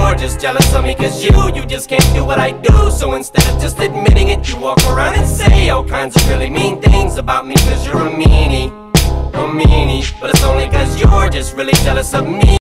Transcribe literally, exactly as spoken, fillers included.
you're just jealous of me. Cause you, you just can't do what I do. So instead of just admitting it, you walk around and say all kinds of really mean things about me. Cause you're a meanie, a meanie. But it's only cause you're just really jealous of me.